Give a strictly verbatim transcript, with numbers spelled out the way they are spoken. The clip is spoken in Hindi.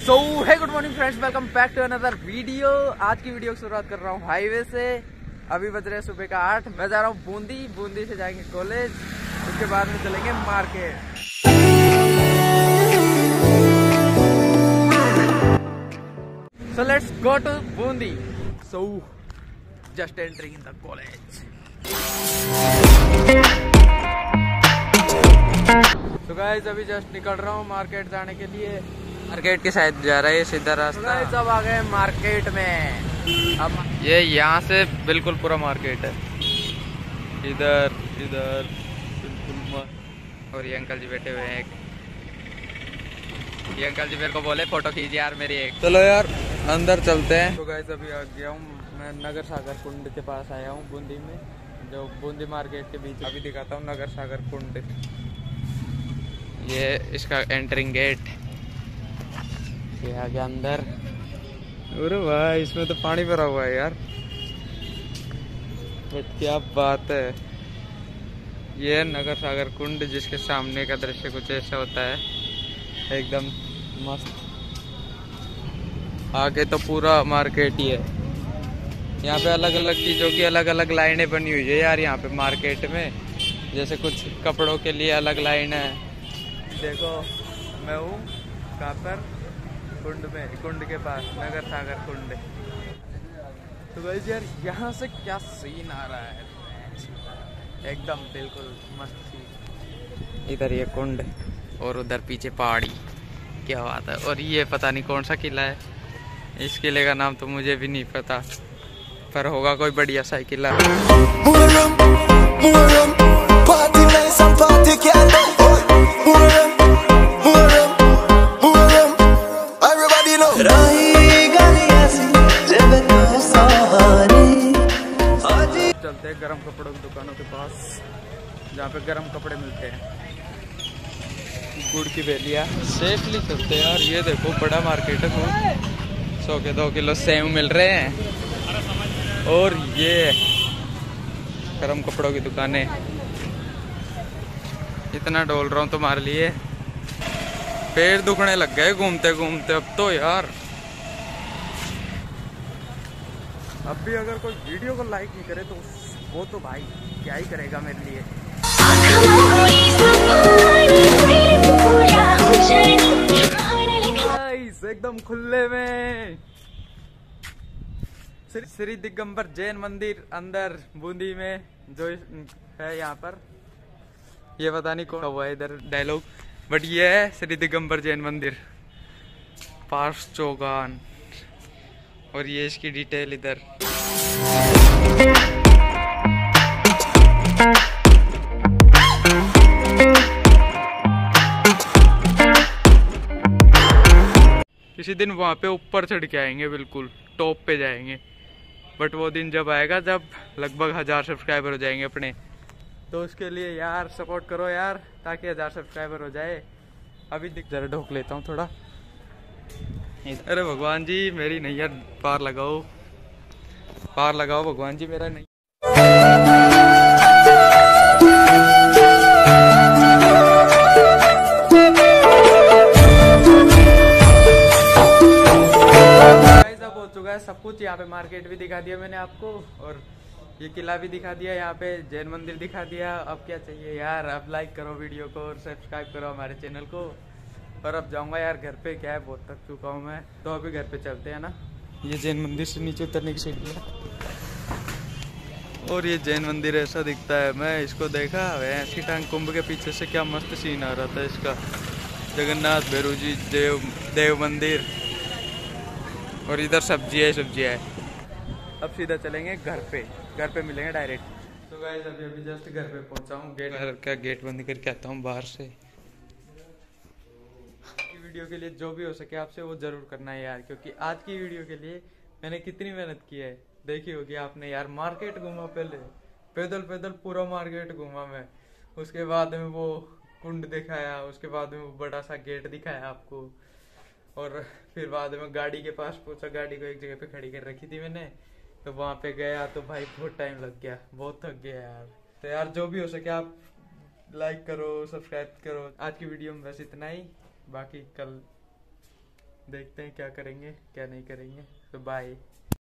So hey good morning friends, welcome back to another video. आज की वीडियो की शुरुआत कर रहा हूँ हाईवे से। अभी बज रहे हैं सुबह का आठ। मैं जा रहा हूँ बूंदी। बूंदी से जाएंगे कॉलेज, उसके बाद में चलेंगे market. So let's go to Bundi. So just entering in the college. तो गाइस अभी जस्ट निकल रहा हूँ मार्केट जाने के लिए। मार्केट के साइड जा रहा है सीधा रास्ता। तो अब आ गए मार्केट में। अब ये यहाँ से बिल्कुल पूरा मार्केट है, इधर इधर बिल्कुल। और ये अंकल जी बैठे हुए हैं। ये अंकल जी मेरे को बोले फोटो खींच यार मेरी एक। चलो यार अंदर चलते हैं। तो गाइस अभी आ गया हूँ मैं नगर सागर कुंड के पास आया हूँ बूंदी में, जो बूंदी मार्केट के बीच। अभी दिखाता हूँ नगर सागर कुंड। ये इसका एंटरिंग गेट। ये आ गया अंदर। अरे भाई इसमें तो पानी भरा हुआ है यार, बट क्या बात है। ये है नगर सागर कुंड, जिसके सामने का दृश्य कुछ ऐसा होता है, एकदम मस्त। आगे तो पूरा मार्केट ही है। यहाँ पे अलग अलग चीज़ों की अलग अलग लाइनें बनी हुई है यार यहाँ पे मार्केट में। जैसे कुछ कपड़ों के लिए अलग लाइन है। देखो मैं हूँ कहाँ पर, कुंड में, कुंड के पास, नगर सागर कुंड। तो गाइस यार यहाँ से क्या सीन आ रहा है, एकदम बिल्कुल मस्त सीन। इधर ये कुंड और उधर पीछे पहाड़ी, क्या बात है। और ये पता नहीं कौन सा किला है, इस किले का नाम तो मुझे भी नहीं पता, पर होगा कोई बढ़िया सा किला। चलते हैं गरम कपड़ों की दुकानों के पास, जहाँ पे गरम कपड़े मिलते हैं। गुड़ की बेलिया सेफली चलते हैं यार। ये देखो बड़ा मार्केट है, सौ के दो किलो सेव मिल रहे हैं। और ये गरम कपड़ों की दुकानें। इतना डोल रहा हूँ तुम्हारे लिए, पैर दुखने लग गए घूमते घूमते अब तो यार। अब भी अगर कोई वीडियो को लाइक नहीं करे तो वो तो भाई क्या ही करेगा मेरे लिए। एकदम खुले में श्री, श्री दिगंबर जैन मंदिर अंदर बूंदी में जो है यहाँ पर। ये पता नहीं कौन हुआ है इधर डायलॉग, बट ये है श्री दिगंबर जैन मंदिर, पार्स चौगान। और ये इसकी डिटेल इधर। किसी दिन वहां पे ऊपर चढ़ के आएंगे, बिल्कुल टॉप पे जाएंगे। बट वो दिन जब आएगा जब लगभग हजार सब्सक्राइबर हो जाएंगे अपने। तो उसके लिए यार सपोर्ट करो यार, ताकि हजार सब्सक्राइबर हो जाए। अभी दिख जरा ढोक लेता हूँ थोड़ा। अरे भगवान जी मेरी नैया पार लगाओ, पार लगाओ भगवान जी मेरा नहीं। सब हो चुका है सब कुछ। यहाँ पे मार्केट भी दिखा दिया मैंने आपको, और ये किला भी दिखा दिया, यहाँ पे जैन मंदिर दिखा दिया। अब क्या चाहिए यार, अब लाइक करो वीडियो को और सब्सक्राइब करो हमारे चैनल को। और अब जाऊंगा यार घर पे, क्या है बहुत थक चुका हूँ मैं। तो अभी घर पे चलते हैं ना। ये जैन मंदिर से नीचे उतरने की सीढ़ी है, और ये जैन मंदिर ऐसा दिखता है। मैं इसको देखा ऐसी टांग कुंभ के पीछे से, क्या मस्त सीन आ रहा था इसका। जगन्नाथ भैरू जी देव देव मंदिर, और इधर सब्जियाँ सब्जियाँ है। अब सीधा चलेंगे घर पे, घर पे मिलेंगे डायरेक्ट। तो गाइस अभी अभी जस्ट घर पे पहुंचा हूँ। गेट घर का गेट बंद करके आता हूँ बाहर से। वीडियो के लिए जो भी हो सके आपसे वो जरूर करना है यार, क्योंकि आज की वीडियो के लिए मैंने कितनी मेहनत की है देखी होगी आपने यार। मार्केट घूमा, पहले पैदल पैदल पूरा मार्केट घूमा मैं। उसके बाद में वो कुंड दिखाया, उसके बाद में वो बड़ा सा गेट दिखाया आपको, और फिर बाद में गाड़ी के पास पहुंचा। गाड़ी को एक जगह पे खड़ी कर रखी थी मैंने, तो वहां पे गया तो भाई बहुत टाइम लग गया, बहुत थक गया यार। तो यार जो भी हो सके आप लाइक करो, सब्सक्राइब करो। आज की वीडियो में बस इतना ही, बाकी कल देखते हैं क्या करेंगे क्या नहीं करेंगे। तो बाय।